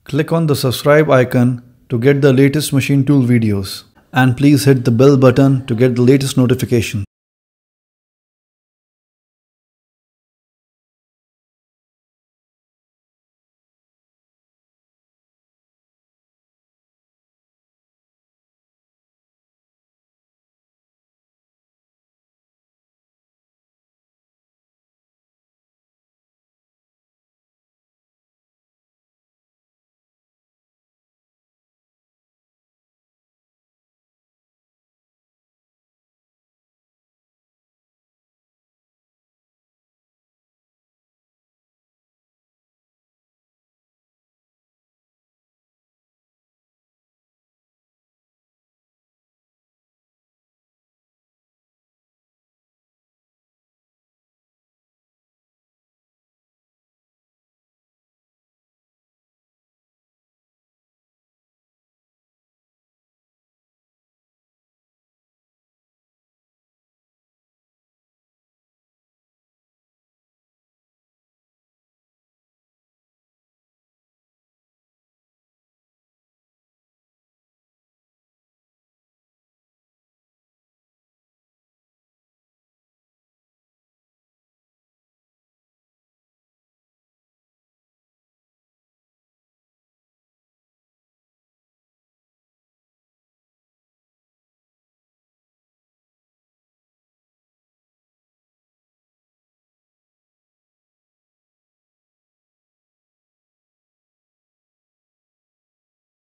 Click on the subscribe icon to get the latest machine tool videos. And please hit the bell button to get the latest notification.